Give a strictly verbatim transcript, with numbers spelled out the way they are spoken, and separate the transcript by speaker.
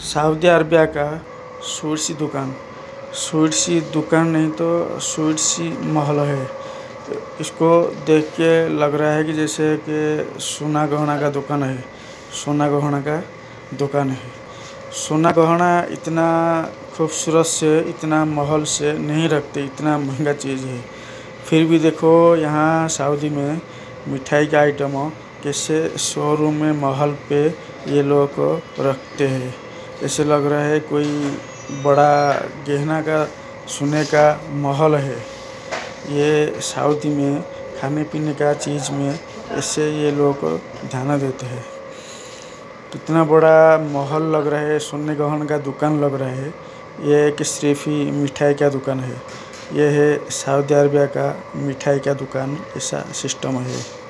Speaker 1: Saudi Arabia का sweets दुकान sweets दुकान नहीं तो स्वीट्स महल है। इसको देख के लग रहा है कि जैसे कि सोना गहना का दुकान है। सोना गहना का दुकान है। सोना गहना इतना खूबसूरत से, इतना महल से नहीं रखते, इतना महंगा चीज़ है। फिर भी देखो यहाँ सऊदी में मिठाई का आइटम कैसे शोरूम में महल पे ये लोग रखते हैं। ऐसे लग रहा है कोई बड़ा गहना का सोने का महल है। ये सऊदी में खाने पीने का चीज़ में ऐसे ये लोग ध्यान देते हैं। इतना बड़ा महल लग रहा है, सोने गहन का दुकान लग रहा है। ये एक सिर्फ ही मिठाई का दुकान है। यह है सऊदी अरबिया का मिठाई का दुकान, ऐसा सिस्टम है।